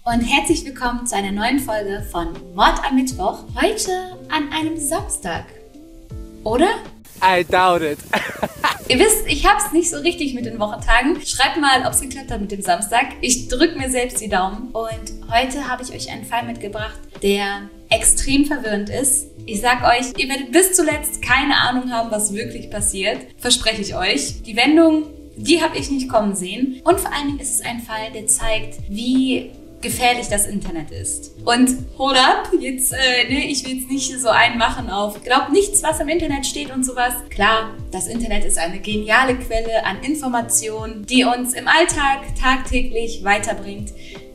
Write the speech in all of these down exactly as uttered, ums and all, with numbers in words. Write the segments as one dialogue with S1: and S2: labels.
S1: und herzlich willkommen zu einer neuen Folge von Mord am Mittwoch. Heute an einem Samstag. Oder?
S2: I doubt it.
S1: Ihr wisst, ich hab's nicht so richtig mit den Wochentagen. Schreibt mal, ob es geklappt hat mit dem Samstag. Ich drücke mir selbst die Daumen. Und heute habe ich euch einen Fall mitgebracht, der extrem verwirrend ist. Ich sag euch, ihr werdet bis zuletzt keine Ahnung haben, was wirklich passiert. Verspreche ich euch. Die Wendung, die habe ich nicht kommen sehen. Und vor allen Dingen ist es ein Fall, der zeigt, wie gefährlich das Internet ist. Und hold up, jetzt, äh, ne, ich will jetzt nicht so einen machen auf, glaubt nichts, was im Internet steht und sowas. Klar, das Internet ist eine geniale Quelle an Informationen, die uns im Alltag tagtäglich weiterbringt.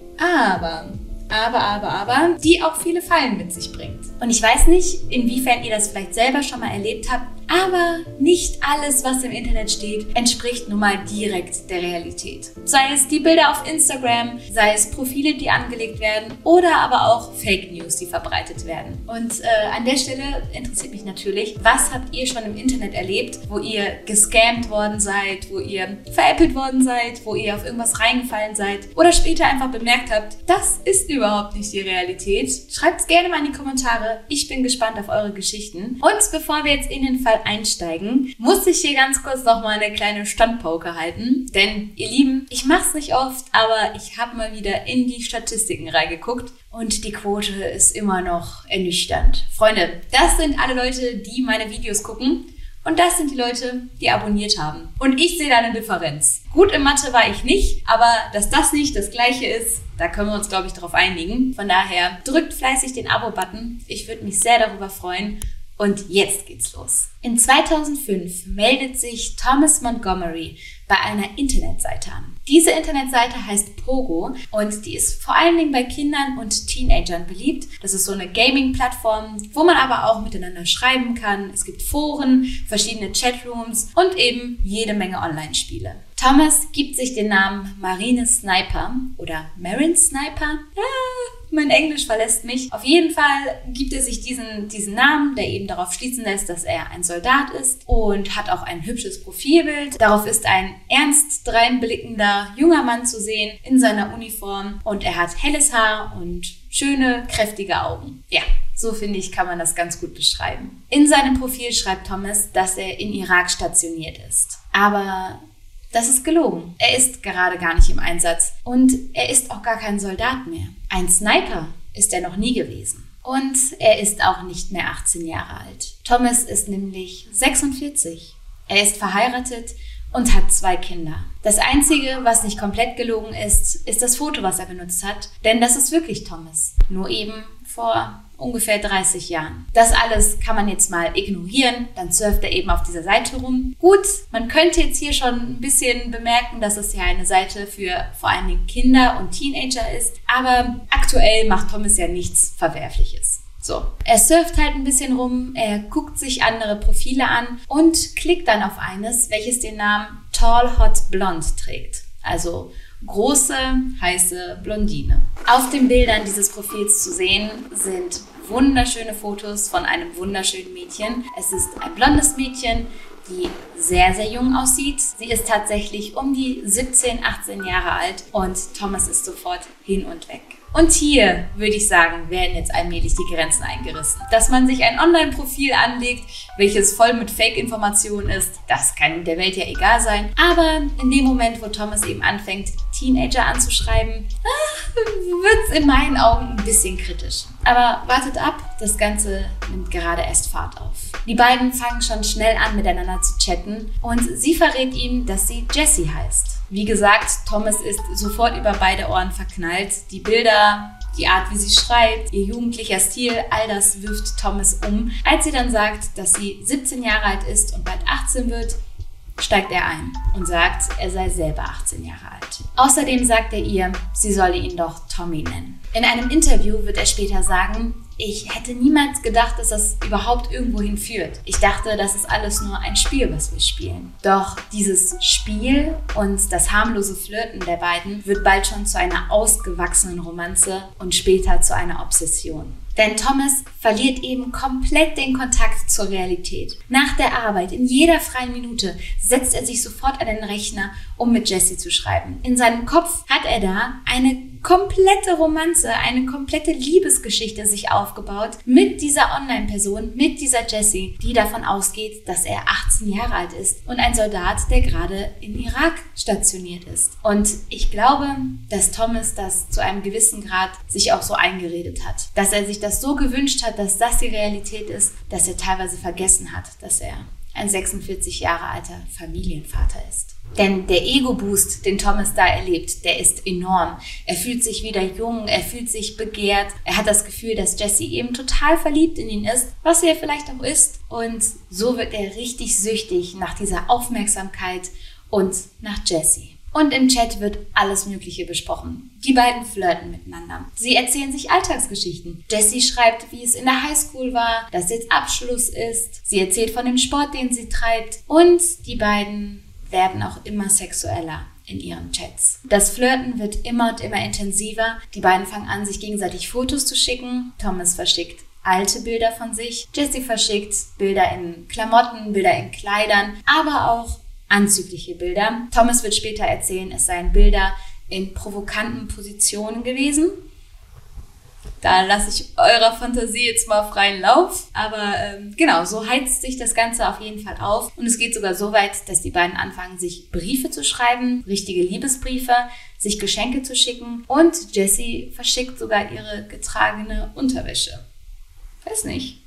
S1: Aber, aber, aber, aber, die auch viele Fallen mit sich bringt. Und ich weiß nicht, inwiefern ihr das vielleicht selber schon mal erlebt habt, aber nicht alles, was im Internet steht, entspricht nun mal direkt der Realität. Sei es die Bilder auf Instagram, sei es Profile, die angelegt werden oder aber auch Fake News, die verbreitet werden. Und äh, an der Stelle interessiert mich natürlich, was habt ihr schon im Internet erlebt, wo ihr gescammt worden seid, wo ihr veräppelt worden seid, wo ihr auf irgendwas reingefallen seid oder später einfach bemerkt habt, das ist überhaupt nicht die Realität. Schreibt es gerne mal in die Kommentare. Ich bin gespannt auf eure Geschichten. Und bevor wir jetzt in den Fall einsteigen, muss ich hier ganz kurz noch mal eine kleine Standpauke halten. Denn, ihr Lieben, ich mache es nicht oft, aber ich habe mal wieder in die Statistiken reingeguckt und die Quote ist immer noch ernüchternd. Freunde, das sind alle Leute, die meine Videos gucken und das sind die Leute, die abonniert haben. Und ich sehe da eine Differenz. Gut in Mathe war ich nicht, aber dass das nicht das Gleiche ist, da können wir uns, glaube ich, darauf einigen. Von daher, drückt fleißig den Abo-Button. Ich würde mich sehr darüber freuen. Und jetzt geht's los. In zweitausendfünf meldet sich Thomas Montgomery bei einer Internetseite an. Diese Internetseite heißt Pogo und die ist vor allen Dingen bei Kindern und Teenagern beliebt. Das ist so eine Gaming-Plattform, wo man aber auch miteinander schreiben kann. Es gibt Foren, verschiedene Chatrooms und eben jede Menge Online-Spiele. Thomas gibt sich den Namen Marine Sniper oder Marin Sniper. Ah, mein Englisch verlässt mich. Auf jeden Fall gibt er sich diesen, diesen Namen, der eben darauf schließen lässt, dass er ein Soldat ist und hat auch ein hübsches Profilbild. Darauf ist ein ernst dreinblickender junger Mann zu sehen in seiner Uniform und er hat helles Haar und schöne, kräftige Augen. Ja, so finde ich, kann man das ganz gut beschreiben. In seinem Profil schreibt Thomas, dass er in Irak stationiert ist. Aber das ist gelogen. Er ist gerade gar nicht im Einsatz und er ist auch gar kein Soldat mehr. Ein Sniper ist er noch nie gewesen. Und er ist auch nicht mehr achtzehn Jahre alt. Thomas ist nämlich sechsundvierzig. Er ist verheiratet und hat zwei Kinder. Das Einzige, was nicht komplett gelogen ist, ist das Foto, was er benutzt hat. Denn das ist wirklich Thomas. Nur eben vor ungefähr dreißig Jahren. Das alles kann man jetzt mal ignorieren, dann surft er eben auf dieser Seite rum. Gut, man könnte jetzt hier schon ein bisschen bemerken, dass es ja eine Seite für vor allen Dingen Kinder und Teenager ist, aber aktuell macht Thomas ja nichts Verwerfliches. So, er surft halt ein bisschen rum, er guckt sich andere Profile an und klickt dann auf eines, welches den Namen Tall Hot Blonde trägt. Also große, heiße Blondine. Auf den Bildern dieses Profils zu sehen sind wunderschöne Fotos von einem wunderschönen Mädchen. Es ist ein blondes Mädchen, die sehr, sehr jung aussieht. Sie ist tatsächlich um die siebzehn, achtzehn Jahre alt und Thomas ist sofort hin und weg. Und hier, würde ich sagen, werden jetzt allmählich die Grenzen eingerissen. Dass man sich ein Online-Profil anlegt, welches voll mit Fake-Informationen ist, das kann der Welt ja egal sein. Aber in dem Moment, wo Thomas eben anfängt, Teenager anzuschreiben, wird es in meinen Augen ein bisschen kritisch. Aber wartet ab, das Ganze nimmt gerade erst Fahrt auf. Die beiden fangen schon schnell an, miteinander zu chatten und sie verrät ihm, dass sie Jessie heißt. Wie gesagt, Thomas ist sofort über beide Ohren verknallt. Die Bilder, die Art, wie sie schreibt, ihr jugendlicher Stil, all das wirft Thomas um. Als sie dann sagt, dass sie siebzehn Jahre alt ist und bald achtzehn wird, steigt er ein und sagt, er sei selber achtzehn Jahre alt. Außerdem sagt er ihr, sie solle ihn doch Tommy nennen. In einem Interview wird er später sagen, ich hätte niemals gedacht, dass das überhaupt irgendwohin führt. Ich dachte, das ist alles nur ein Spiel, was wir spielen. Doch dieses Spiel und das harmlose Flirten der beiden wird bald schon zu einer ausgewachsenen Romanze und später zu einer Obsession. Denn Thomas verliert eben komplett den Kontakt zur Realität. Nach der Arbeit, in jeder freien Minute, setzt er sich sofort an den Rechner, um mit Jessie zu schreiben. In seinem Kopf hat er da eine komplette Romanze, eine komplette Liebesgeschichte sich aufgebaut mit dieser Online-Person, mit dieser Jessie, die davon ausgeht, dass er achtzehn Jahre alt ist und ein Soldat, der gerade in Irak stationiert ist. Und ich glaube, dass Thomas das zu einem gewissen Grad sich auch so eingeredet hat. Dass er sich das so gewünscht hat, dass das die Realität ist, dass er teilweise vergessen hat, dass er ein sechsundvierzig Jahre alter Familienvater ist. Denn der Ego-Boost, den Thomas da erlebt, der ist enorm. Er fühlt sich wieder jung, er fühlt sich begehrt. Er hat das Gefühl, dass Jessie eben total verliebt in ihn ist, was sie ja vielleicht auch ist. Und so wird er richtig süchtig nach dieser Aufmerksamkeit und nach Jessie. Und im Chat wird alles Mögliche besprochen. Die beiden flirten miteinander. Sie erzählen sich Alltagsgeschichten. Jessie schreibt, wie es in der Highschool war, dass jetzt Abschluss ist. Sie erzählt von dem Sport, den sie treibt. Und die beiden werden auch immer sexueller in ihren Chats. Das Flirten wird immer und immer intensiver. Die beiden fangen an, sich gegenseitig Fotos zu schicken. Thomas verschickt alte Bilder von sich. Jessie verschickt Bilder in Klamotten, Bilder in Kleidern, aber auch anzügliche Bilder. Thomas wird später erzählen, es seien Bilder in provokanten Positionen gewesen. Da lasse ich eurer Fantasie jetzt mal freien Lauf. Aber ähm, genau, so heizt sich das Ganze auf jeden Fall auf. Und es geht sogar so weit, dass die beiden anfangen, sich Briefe zu schreiben, richtige Liebesbriefe, sich Geschenke zu schicken. Und Jessie verschickt sogar ihre getragene Unterwäsche. Weiß nicht.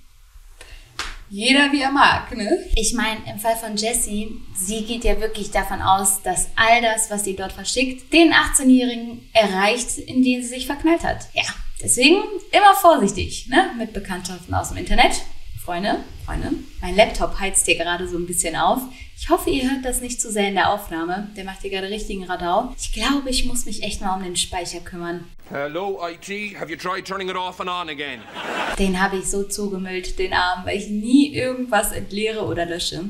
S1: Jeder wie er mag, ne? Ich meine, im Fall von Jessie, sie geht ja wirklich davon aus, dass all das, was sie dort verschickt, den achtzehnjährigen erreicht, in den sie sich verknallt hat. Ja, deswegen immer vorsichtig, ne? Mit Bekanntschaften aus dem Internet. Freunde, Freunde, mein Laptop heizt hier gerade so ein bisschen auf. Ich hoffe, ihr hört das nicht zu sehr in der Aufnahme. Der macht hier gerade richtigen Radau. Ich glaube, ich muss mich echt mal um den Speicher kümmern.
S2: Hello, I T. Have you tried turning it off and on again?
S1: Den habe ich so zugemüllt, den Arm, weil ich nie irgendwas entleere oder lösche.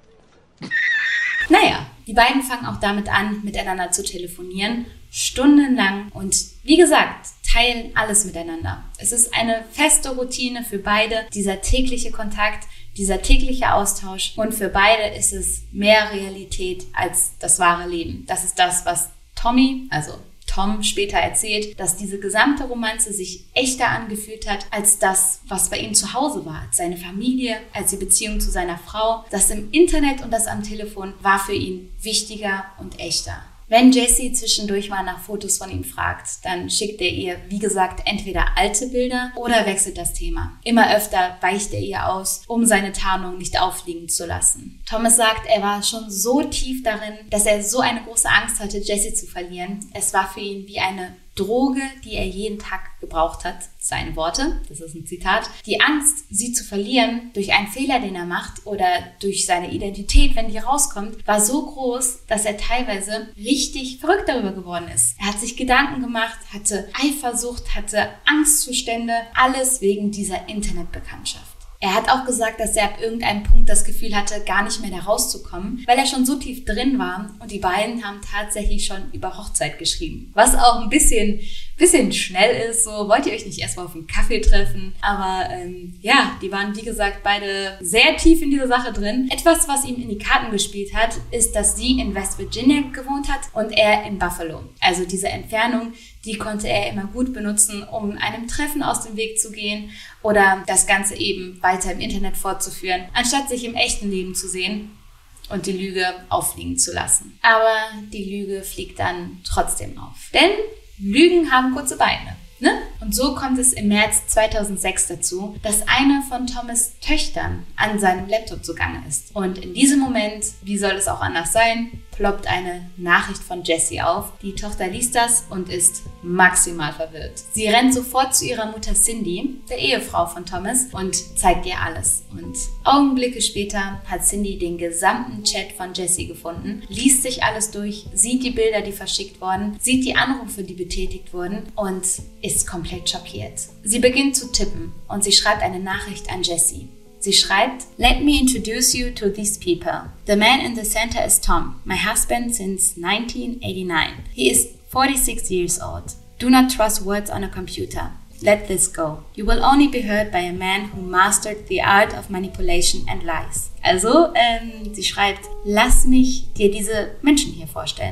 S1: Naja, die beiden fangen auch damit an, miteinander zu telefonieren, stundenlang und wie gesagt, teilen alles miteinander. Es ist eine feste Routine für beide, dieser tägliche Kontakt, dieser tägliche Austausch und für beide ist es mehr Realität als das wahre Leben. Das ist das, was Tommy, also Tom später erzählt, dass diese gesamte Romanze sich echter angefühlt hat als das, was bei ihm zu Hause war, als seine Familie, als die Beziehung zu seiner Frau. Das im Internet und das am Telefon war für ihn wichtiger und echter. Wenn Jessie zwischendurch mal nach Fotos von ihm fragt, dann schickt er ihr, wie gesagt, entweder alte Bilder oder wechselt das Thema. Immer öfter weicht er ihr aus, um seine Tarnung nicht auffliegen zu lassen. Thomas sagt, er war schon so tief darin, dass er so eine große Angst hatte, Jessie zu verlieren. Es war für ihn wie eine Droge, die er jeden Tag gebraucht hat. Seine Worte, das ist ein Zitat. Die Angst, sie zu verlieren durch einen Fehler, den er macht oder durch seine Identität, wenn die rauskommt, war so groß, dass er teilweise richtig verrückt darüber geworden ist. Er hat sich Gedanken gemacht, hatte Eifersucht, hatte Angstzustände, alles wegen dieser Internetbekanntschaft. Er hat auch gesagt, dass er ab irgendeinem Punkt das Gefühl hatte, gar nicht mehr da rauszukommen, weil er schon so tief drin war und die beiden haben tatsächlich schon über Hochzeit geschrieben. Was auch ein bisschen, bisschen schnell ist, so wollt ihr euch nicht erstmal auf einen Kaffee treffen, aber ähm, ja, die waren wie gesagt beide sehr tief in dieser Sache drin. Etwas, was ihm in die Karten gespielt hat, ist, dass sie in West Virginia gewohnt hat und er in Buffalo. Also diese Entfernung, die konnte er immer gut benutzen, um einem Treffen aus dem Weg zu gehen oder das Ganze eben weiter im Internet fortzuführen, anstatt sich im echten Leben zu sehen und die Lüge auffliegen zu lassen. Aber die Lüge fliegt dann trotzdem auf. Denn Lügen haben kurze Beine. Ne? Und so kommt es im März zweitausendsechs dazu, dass eine von Thomas' Töchtern an seinem Laptop zugange ist. Und in diesem Moment, wie soll es auch anders sein, ploppt eine Nachricht von Jessie auf. Die Tochter liest das und ist maximal verwirrt. Sie rennt sofort zu ihrer Mutter Cindy, der Ehefrau von Thomas, und zeigt ihr alles. Und Augenblicke später hat Cindy den gesamten Chat von Jessie gefunden, liest sich alles durch, sieht die Bilder, die verschickt wurden, sieht die Anrufe, die betätigt wurden und ist komplett schockiert. Sie beginnt zu tippen und sie schreibt eine Nachricht an Jessie. Sie schreibt, "Let me introduce you to these people. The man in the center is Tom, my husband since nineteen eighty-nine. He is forty-six years old. Do not trust words on a computer. Let this go. You will only be hurt by a man who mastered the art of manipulation and lies." Also, ähm, sie schreibt, lass mich dir diese Menschen hier vorstellen.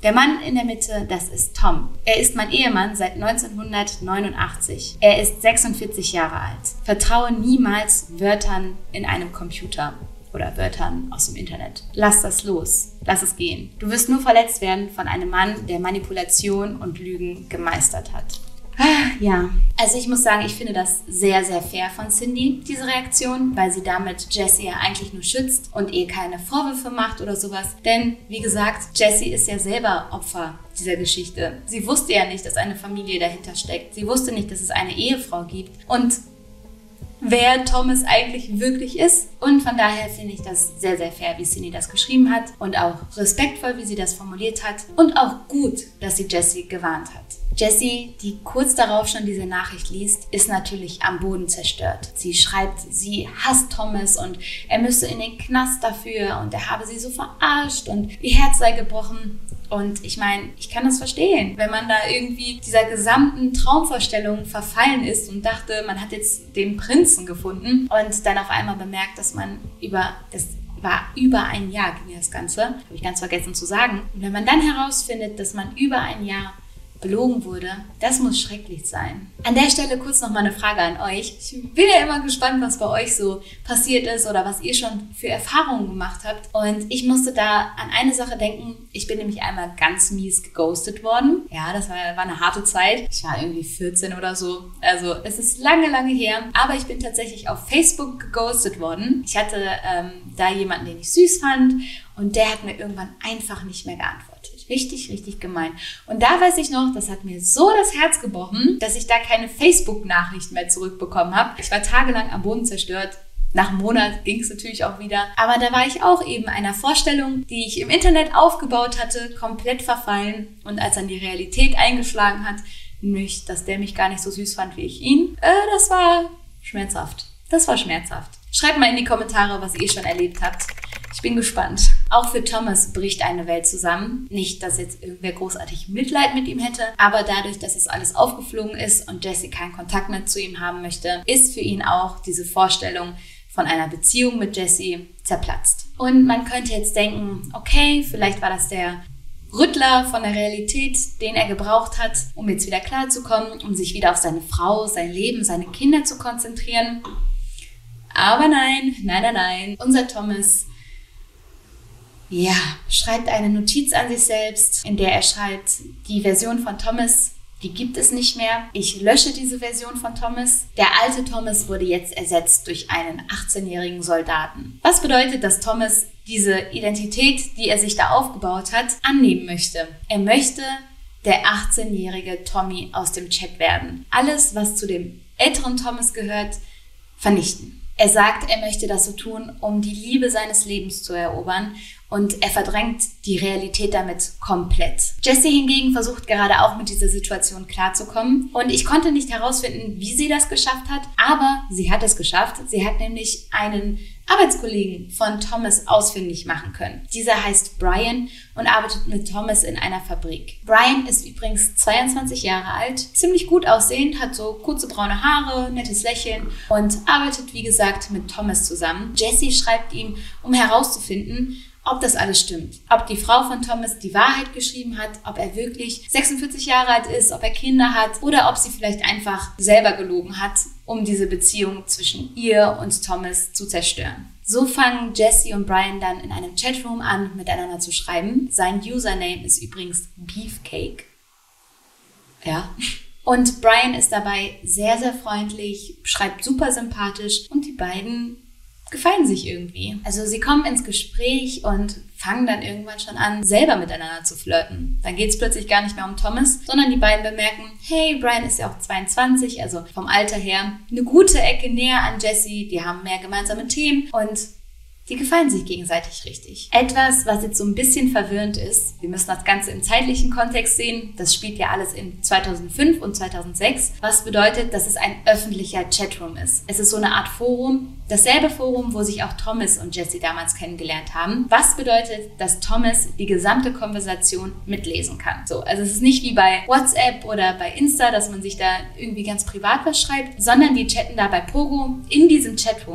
S1: Der Mann in der Mitte, das ist Tom. Er ist mein Ehemann seit neunzehnhundertneunundachtzig. Er ist sechsundvierzig Jahre alt. Vertraue niemals Wörtern in einem Computer oder Wörtern aus dem Internet. Lass das los. Lass es gehen. Du wirst nur verletzt werden von einem Mann, der Manipulation und Lügen gemeistert hat. Ja, also ich muss sagen, ich finde das sehr, sehr fair von Cindy, diese Reaktion, weil sie damit Jessie ja eigentlich nur schützt und ihr keine Vorwürfe macht oder sowas. Denn, wie gesagt, Jessie ist ja selber Opfer dieser Geschichte. Sie wusste ja nicht, dass eine Familie dahinter steckt. Sie wusste nicht, dass es eine Ehefrau gibt und wer Thomas eigentlich wirklich ist. Und von daher finde ich das sehr, sehr fair, wie Cindy das geschrieben hat und auch respektvoll, wie sie das formuliert hat und auch gut, dass sie Jessie gewarnt hat. Jessie, die kurz darauf schon diese Nachricht liest, ist natürlich am Boden zerstört. Sie schreibt, sie hasst Thomas und er müsse in den Knast dafür und er habe sie so verarscht und ihr Herz sei gebrochen. Und ich meine, ich kann das verstehen, wenn man da irgendwie dieser gesamten Traumvorstellung verfallen ist und dachte, man hat jetzt den Prinzen gefunden und dann auf einmal bemerkt, dass man über das war über ein Jahr ging das Ganze, habe ich ganz vergessen zu sagen. Und wenn man dann herausfindet, dass man über ein Jahr belogen wurde, das muss schrecklich sein. An der Stelle kurz noch mal eine Frage an euch. Ich bin ja immer gespannt, was bei euch so passiert ist oder was ihr schon für Erfahrungen gemacht habt. Und ich musste da an eine Sache denken. Ich bin nämlich einmal ganz mies geghostet worden. Ja, das war, war eine harte Zeit. Ich war irgendwie vierzehn oder so. Also es ist lange, lange her. Aber ich bin tatsächlich auf Facebook geghostet worden. Ich hatte ähm, da jemanden, den ich süß fand. Und der hat mir irgendwann einfach nicht mehr geantwortet. Richtig, richtig gemein. Und da weiß ich noch, das hat mir so das Herz gebrochen, dass ich da keine Facebook-Nachrichten mehr zurückbekommen habe. Ich war tagelang am Boden zerstört. Nach einem Monat ging es natürlich auch wieder. Aber da war ich auch eben einer Vorstellung, die ich im Internet aufgebaut hatte, komplett verfallen. Und als dann die Realität eingeschlagen hat, nämlich, dass der mich gar nicht so süß fand wie ich ihn, äh, das war schmerzhaft. Das war schmerzhaft. Schreibt mal in die Kommentare, was ihr schon erlebt habt. Ich bin gespannt. Auch für Thomas bricht eine Welt zusammen. Nicht, dass jetzt irgendwer großartig Mitleid mit ihm hätte, aber dadurch, dass es alles aufgeflogen ist und Jessie keinen Kontakt mehr zu ihm haben möchte, ist für ihn auch diese Vorstellung von einer Beziehung mit Jessie zerplatzt. Und man könnte jetzt denken, okay, vielleicht war das der Rüttler von der Realität, den er gebraucht hat, um jetzt wieder klarzukommen, um sich wieder auf seine Frau, sein Leben, seine Kinder zu konzentrieren. Aber nein, nein, nein, nein. Unser Thomas, ja, schreibt eine Notiz an sich selbst, in der er schreibt, die Version von Thomas, die gibt es nicht mehr. Ich lösche diese Version von Thomas. Der alte Thomas wurde jetzt ersetzt durch einen achtzehnjährigen Soldaten. Was bedeutet, dass Thomas diese Identität, die er sich da aufgebaut hat, annehmen möchte. Er möchte der achtzehnjährige Tommy aus dem Chat werden. Alles, was zu dem älteren Thomas gehört, vernichten. Er sagt, er möchte das so tun, um die Liebe seines Lebens zu erobern und er verdrängt die Realität damit komplett. Jessie hingegen versucht gerade auch mit dieser Situation klarzukommen und ich konnte nicht herausfinden, wie sie das geschafft hat, aber sie hat es geschafft. Sie hat nämlich einen Arbeitskollegen von Thomas ausfindig machen können. Dieser heißt Brian und arbeitet mit Thomas in einer Fabrik. Brian ist übrigens zweiundzwanzig Jahre alt, ziemlich gut aussehend, hat so kurze braune Haare, nettes Lächeln und arbeitet, wie gesagt, mit Thomas zusammen. Jessie schreibt ihm, um herauszufinden, ob das alles stimmt. Ob die Frau von Thomas die Wahrheit geschrieben hat, ob er wirklich sechsundvierzig Jahre alt ist, ob er Kinder hat oder ob sie vielleicht einfach selber gelogen hat, um diese Beziehung zwischen ihr und Thomas zu zerstören. So fangen Jessie und Brian dann in einem Chatroom an, miteinander zu schreiben. Sein Username ist übrigens Beefcake. Ja. Und Brian ist dabei sehr, sehr freundlich, schreibt super sympathisch und die beiden gefallen sich irgendwie. Also sie kommen ins Gespräch und fangen dann irgendwann schon an, selber miteinander zu flirten. Dann geht es plötzlich gar nicht mehr um Thomas, sondern die beiden bemerken, hey, Brian ist ja auch zweiundzwanzig, also vom Alter her eine gute Ecke näher an Jessie, die haben mehr gemeinsame Themen und die gefallen sich gegenseitig richtig. Etwas, was jetzt so ein bisschen verwirrend ist, wir müssen das Ganze im zeitlichen Kontext sehen, das spielt ja alles in zweitausendfünf und zweitausendsechs, was bedeutet, dass es ein öffentlicher Chatroom ist. Es ist so eine Art Forum, dasselbe Forum, wo sich auch Thomas und Jessie damals kennengelernt haben, was bedeutet, dass Thomas die gesamte Konversation mitlesen kann. So, also es ist nicht wie bei WhatsApp oder bei Insta, dass man sich da irgendwie ganz privat was schreibt, sondern die chatten da bei Pogo in diesem Chatroom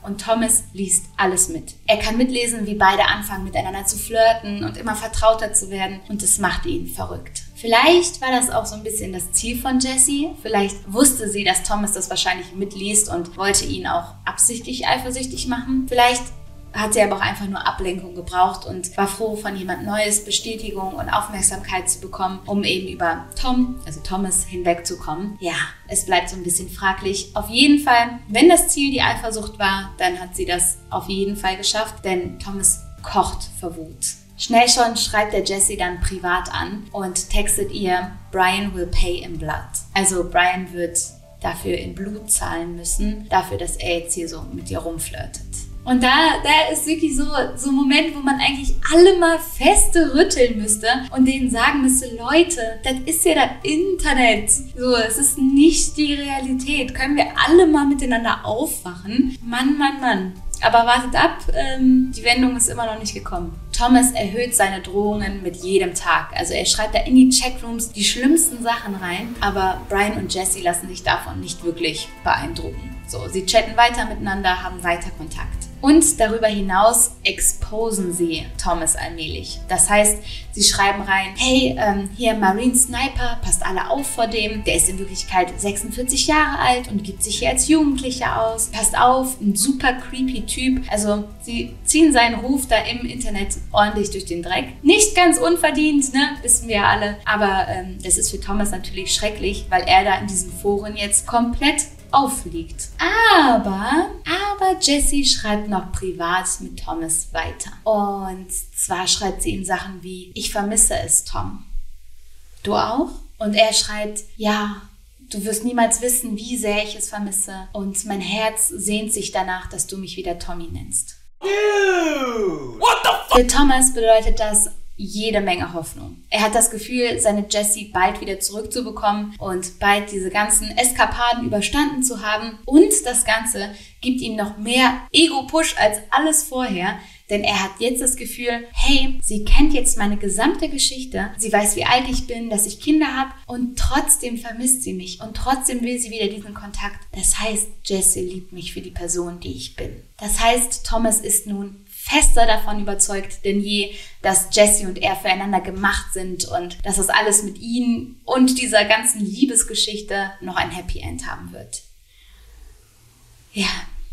S1: und Thomas liest alles mit. Er kann mitlesen, wie beide anfangen miteinander zu flirten und immer vertrauter zu werden und es macht ihn verrückt. Vielleicht war das auch so ein bisschen das Ziel von Jessie. Vielleicht wusste sie, dass Thomas das wahrscheinlich mitliest und wollte ihn auch absichtlich eifersüchtig machen. Vielleicht hat sie aber auch einfach nur Ablenkung gebraucht und war froh, von jemand Neues Bestätigung und Aufmerksamkeit zu bekommen, um eben über Tom, also Thomas, hinwegzukommen. Ja, es bleibt so ein bisschen fraglich. Auf jeden Fall, wenn das Ziel die Eifersucht war, dann hat sie das auf jeden Fall geschafft, denn Thomas kocht vor Wut. Schnell schon schreibt der Jessie dann privat an und textet ihr, Brian will pay in blood. Also Brian wird dafür in Blut zahlen müssen, dafür, dass er jetzt hier so mit ihr rumflirtet. Und da, da ist wirklich so, so ein Moment, wo man eigentlich alle mal feste rütteln müsste und denen sagen müsste, Leute, das ist ja das Internet. So, es ist nicht die Realität. Können wir alle mal miteinander aufwachen? Mann, Mann, Mann. Aber wartet ab, ähm, die Wendung ist immer noch nicht gekommen. Thomas erhöht seine Drohungen mit jedem Tag. Also er schreibt da in die Chatrooms die schlimmsten Sachen rein, aber Brian und Jessie lassen sich davon nicht wirklich beeindrucken. So, sie chatten weiter miteinander, haben weiter Kontakt. Und darüber hinaus exposen sie Thomas allmählich. Das heißt, sie schreiben rein, hey, ähm, hier Marine Sniper, passt alle auf vor dem. Der ist in Wirklichkeit sechsundvierzig Jahre alt und gibt sich hier als Jugendlicher aus. Passt auf, ein super creepy Typ. Also sie ziehen seinen Ruf da im Internet ordentlich durch den Dreck. Nicht ganz unverdient, ne? Wissen wir ja alle. Aber ähm, das ist für Thomas natürlich schrecklich, weil er da in diesen Foren jetzt komplett auffliegt. Aber, aber Jessie schreibt noch privat mit Thomas weiter. Und zwar schreibt sie ihm Sachen wie, ich vermisse es, Tom. Du auch? Und er schreibt, ja, du wirst niemals wissen, wie sehr ich es vermisse. Und mein Herz sehnt sich danach, dass du mich wieder Tommy nennst. Ew. What the fuck? Für Thomas bedeutet das jede Menge Hoffnung. Er hat das Gefühl, seine Jessie bald wieder zurückzubekommen und bald diese ganzen Eskapaden überstanden zu haben. Und das Ganze gibt ihm noch mehr Ego-Push als alles vorher, denn er hat jetzt das Gefühl, hey, sie kennt jetzt meine gesamte Geschichte, sie weiß, wie alt ich bin, dass ich Kinder habe und trotzdem vermisst sie mich und trotzdem will sie wieder diesen Kontakt. Das heißt, Jessie liebt mich für die Person, die ich bin. Das heißt, Thomas ist nun fester davon überzeugt denn je, dass Jessie und er füreinander gemacht sind und dass das alles mit ihnen und dieser ganzen Liebesgeschichte noch ein Happy End haben wird. Ja,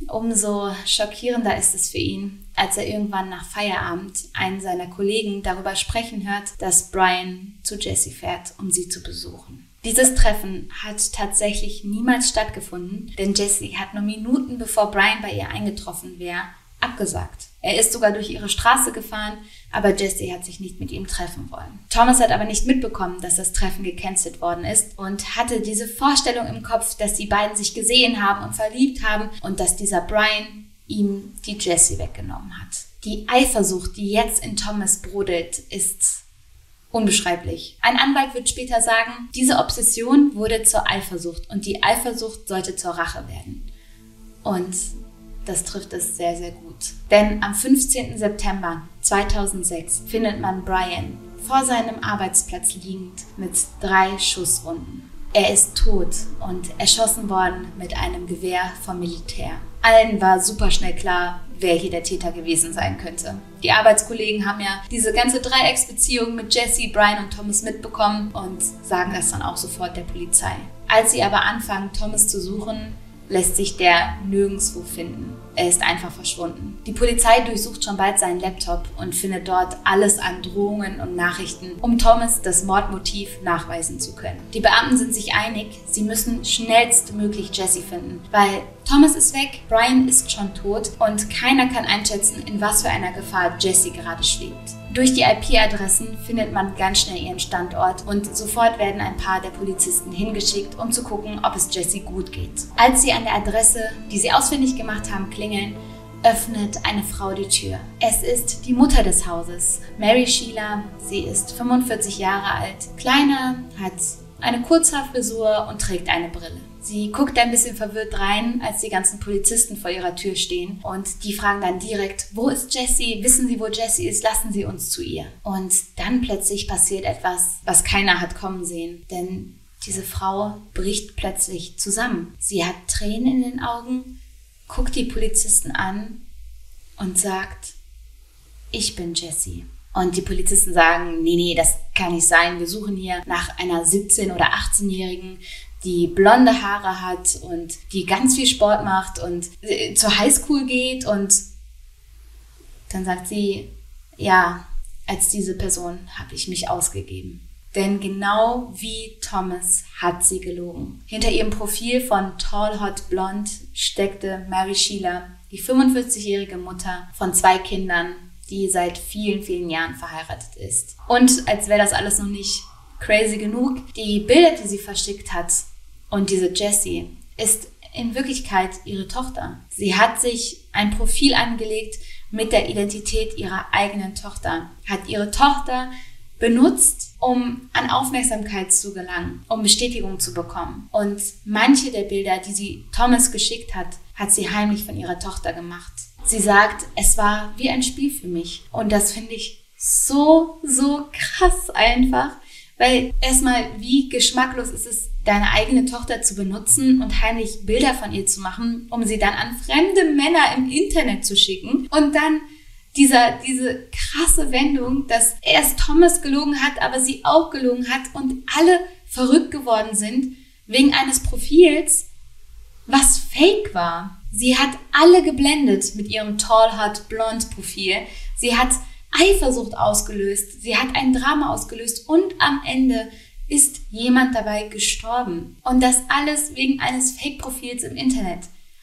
S1: umso schockierender ist es für ihn, als er irgendwann nach Feierabend einen seiner Kollegen darüber sprechen hört, dass Brian zu Jessie fährt, um sie zu besuchen. Dieses Treffen hat tatsächlich niemals stattgefunden, denn Jessie hat nur Minuten bevor Brian bei ihr eingetroffen wäre, abgesagt. Er ist sogar durch ihre Straße gefahren, aber Jessie hat sich nicht mit ihm treffen wollen. Thomas hat aber nicht mitbekommen, dass das Treffen gecancelt worden ist und hatte diese Vorstellung im Kopf, dass die beiden sich gesehen haben und verliebt haben und dass dieser Brian ihm die Jessie weggenommen hat. Die Eifersucht, die jetzt in Thomas brodelt, ist unbeschreiblich. Ein Anwalt wird später sagen, diese Obsession wurde zur Eifersucht und die Eifersucht sollte zur Rache werden. Und das trifft es sehr, sehr gut. Denn am fünfzehnten September zweitausendsechs findet man Brian vor seinem Arbeitsplatz liegend mit drei Schusswunden. Er ist tot und erschossen worden mit einem Gewehr vom Militär. Allen war super schnell klar, wer hier der Täter gewesen sein könnte. Die Arbeitskollegen haben ja diese ganze Dreiecksbeziehung mit Jessie, Brian und Thomas mitbekommen und sagen das dann auch sofort der Polizei. Als sie aber anfangen, Thomas zu suchen, lässt sich der nirgendwo finden. Er ist einfach verschwunden. Die Polizei durchsucht schon bald seinen Laptop und findet dort alles an Drohungen und Nachrichten, um Thomas das Mordmotiv nachweisen zu können. Die Beamten sind sich einig, sie müssen schnellstmöglich Jessie finden, weil Thomas ist weg, Brian ist schon tot und keiner kann einschätzen, in was für einer Gefahr Jessie gerade schwebt. Durch die I P-Adressen findet man ganz schnell ihren Standort und sofort werden ein paar der Polizisten hingeschickt, um zu gucken, ob es Jessie gut geht. Als sie an der Adresse, die sie ausfindig gemacht haben, klingeln, öffnet eine Frau die Tür. Es ist die Mutter des Hauses, Mary Sheila. Sie ist fünfundvierzig Jahre alt, kleiner, hat eine Kurzhaarfrisur und trägt eine Brille. Sie guckt ein bisschen verwirrt rein, als die ganzen Polizisten vor ihrer Tür stehen und die fragen dann direkt, wo ist Jessie? Wissen Sie, wo Jessie ist? Lassen Sie uns zu ihr. Und dann plötzlich passiert etwas, was keiner hat kommen sehen, denn diese Frau bricht plötzlich zusammen. Sie hat Tränen in den Augen, guckt die Polizisten an und sagt, ich bin Jessie. Und die Polizisten sagen, nee, nee, das kann nicht sein. Wir suchen hier nach einer siebzehn- oder achtzehnjährigen, die blonde Haare hat und die ganz viel Sport macht und zur Highschool geht. Und dann sagt sie, ja, als diese Person habe ich mich ausgegeben. Denn genau wie Thomas hat sie gelogen. Hinter ihrem Profil von Tall Hot Blonde steckte Mary Sheila, die fünfundvierzigjährige Mutter von zwei Kindern, die seit vielen, vielen Jahren verheiratet ist. Und als wäre das alles noch nicht crazy genug, die Bilder, die sie verschickt hat und diese Jessie, ist in Wirklichkeit ihre Tochter. Sie hat sich ein Profil angelegt mit der Identität ihrer eigenen Tochter, hat ihre Tochter benutzt, um an Aufmerksamkeit zu gelangen, um Bestätigung zu bekommen. Und manche der Bilder, die sie Thomas geschickt hat, hat sie heimlich von ihrer Tochter gemacht. Sie sagt, es war wie ein Spiel für mich. Und das finde ich so, so krass einfach. Weil erstmal, wie geschmacklos ist es, deine eigene Tochter zu benutzen und heimlich Bilder von ihr zu machen, um sie dann an fremde Männer im Internet zu schicken. Und dann dieser, diese krasse Wendung, dass erst Thomas gelogen hat, aber sie auch gelogen hat und alle verrückt geworden sind wegen eines Profils, was fake war. Sie hat alle geblendet mit ihrem Tall Hot Blonde Profil. Sie hat Eifersucht ausgelöst. Sie hat ein Drama ausgelöst und am Ende ist jemand dabei gestorben. Und das alles wegen eines Fake-Profils im Internet.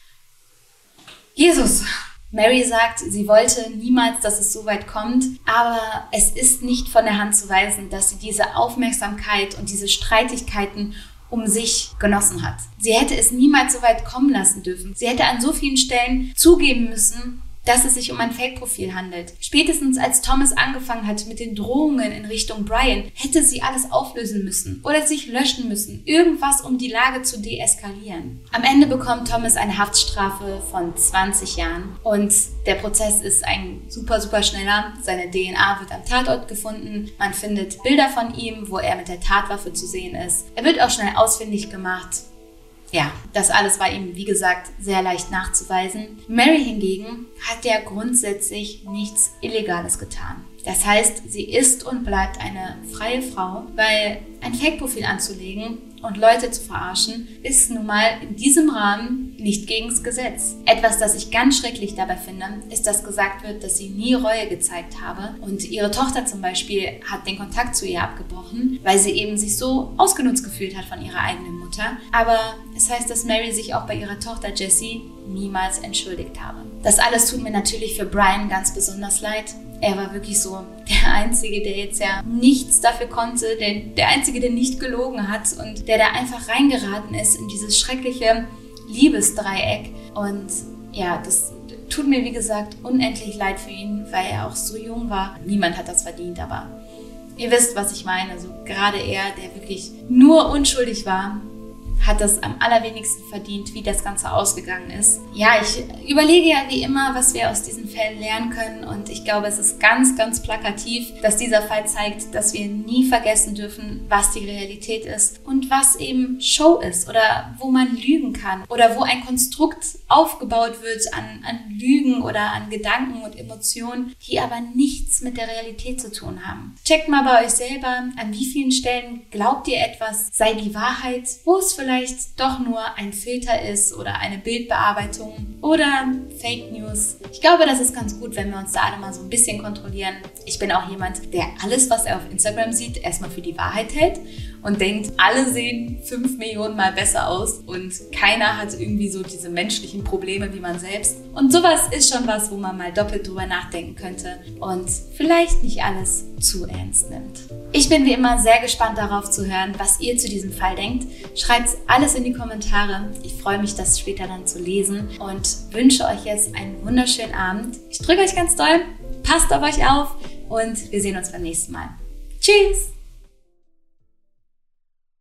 S1: Jesus! Mary sagt, sie wollte niemals, dass es so weit kommt, aber es ist nicht von der Hand zu weisen, dass sie diese Aufmerksamkeit und diese Streitigkeiten um sich genossen hat. Sie hätte es niemals so weit kommen lassen dürfen. Sie hätte an so vielen Stellen zugeben müssen, dass es sich um ein Fake-Profil handelt. Spätestens als Thomas angefangen hat mit den Drohungen in Richtung Brian, hätte sie alles auflösen müssen oder sich löschen müssen. Irgendwas, um die Lage zu deeskalieren. Am Ende bekommt Thomas eine Haftstrafe von zwanzig Jahren und der Prozess ist ein super, super schneller. Seine D N A wird am Tatort gefunden. Man findet Bilder von ihm, wo er mit der Tatwaffe zu sehen ist. Er wird auch schnell ausfindig gemacht. Ja, das alles war ihm, wie gesagt, sehr leicht nachzuweisen. Mary hingegen hat ja grundsätzlich nichts Illegales getan. Das heißt, sie ist und bleibt eine freie Frau, weil ein Fake-Profil anzulegen und Leute zu verarschen, ist nun mal in diesem Rahmen nicht gegens Gesetz. Etwas, das ich ganz schrecklich dabei finde, ist, dass gesagt wird, dass sie nie Reue gezeigt habe. Und ihre Tochter zum Beispiel hat den Kontakt zu ihr abgebrochen, weil sie eben sich so ausgenutzt gefühlt hat von ihrer eigenen Mutter. Aber es heißt, dass Mary sich auch bei ihrer Tochter Jessie niemals entschuldigt habe. Das alles tut mir natürlich für Brian ganz besonders leid. Er war wirklich so der Einzige, der jetzt ja nichts dafür konnte, der, der Einzige, der nicht gelogen hat und der da einfach reingeraten ist in dieses schreckliche Liebesdreieck. Und ja, das tut mir, wie gesagt, unendlich leid für ihn, weil er auch so jung war. Niemand hat das verdient, aber ihr wisst, was ich meine. Also gerade er, der wirklich nur unschuldig war, hat das am allerwenigsten verdient, wie das Ganze ausgegangen ist. Ja, ich überlege ja wie immer, was wir aus diesen Fällen lernen können und ich glaube, es ist ganz, ganz plakativ, dass dieser Fall zeigt, dass wir nie vergessen dürfen, was die Realität ist und was eben Show ist oder wo man lügen kann oder wo ein Konstrukt aufgebaut wird an, an Lügen oder an Gedanken und Emotionen, die aber nichts mit der Realität zu tun haben. Checkt mal bei euch selber, an wie vielen Stellen glaubt ihr etwas sei die Wahrheit, wo es vielleicht vielleicht doch nur ein Filter ist oder eine Bildbearbeitung oder Fake News. Ich glaube, das ist ganz gut, wenn wir uns da alle mal so ein bisschen kontrollieren. Ich bin auch jemand, der alles, was er auf Instagram sieht, erstmal für die Wahrheit hält und denkt, alle sehen fünf Millionen Mal besser aus und keiner hat irgendwie so diese menschlichen Probleme wie man selbst. Und sowas ist schon was, wo man mal doppelt drüber nachdenken könnte und vielleicht nicht alles zu ernst nimmt. Ich bin wie immer sehr gespannt darauf zu hören, was ihr zu diesem Fall denkt. Schreibt alles in die Kommentare. Ich freue mich, das später dann zu lesen und wünsche euch jetzt einen wunderschönen Abend. Ich drücke euch ganz doll, passt auf euch auf und wir sehen uns beim nächsten Mal. Tschüss!